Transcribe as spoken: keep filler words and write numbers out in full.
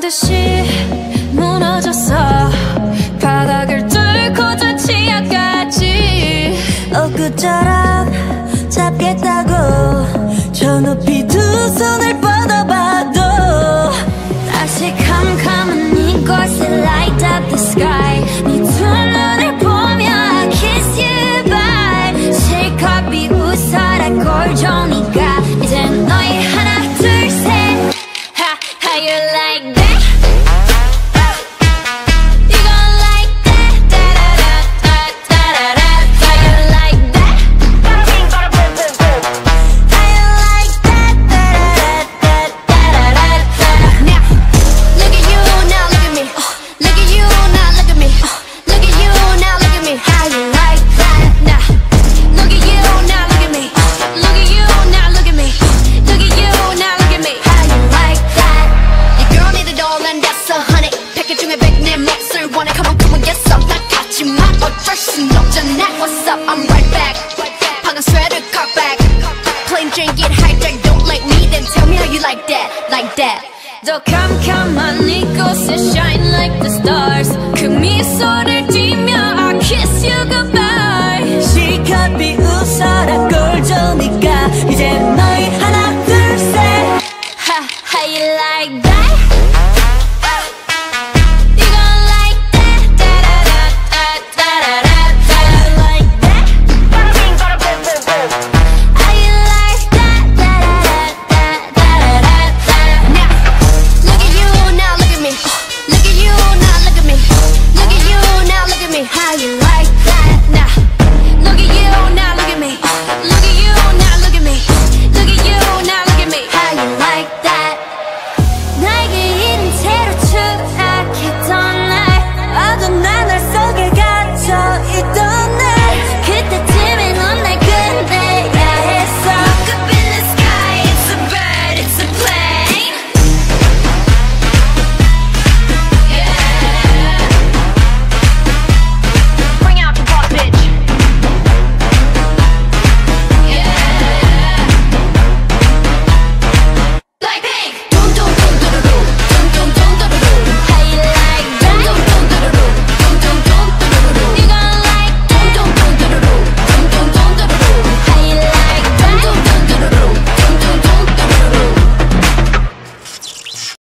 듯이 무너졌어. 바닥을 뚫고 저 지하까지 엊그처럼 잡겠다고 저 높이 두 손을 뻗어봐도 다시 캄캄한 이곳에 light up the sky. 네 두 눈을 보며 I kiss you bye. 실컷 비웃어라 꼴종이가 이젠 너희 하나 둘 셋. Ha, how you like that? You gon' like that? Da-da-da-da-da-da-da. How you like that? How you like that? Da-da-da-da-da-da-da. Now, look at you, now look at me. Look at you, now look at me. Look at you, now look at me. How you like that? Now, look at you, now look at me. Look at you, now look at me. Look at you, now look at me. How you like that? Your girl need a doll and that's a honey. 패킷 중에 백 내 몫을 원해. Come on, come on, get some. 나 같지만 어쩔 순 없잖아. What's up? I'm right back. 방금 sweater cut back. Plain Jane get hijacked. Don't like me, then tell me how you like that, like that. 더 캄캄한 이곳에 shine like the stars. 그 미소를 띠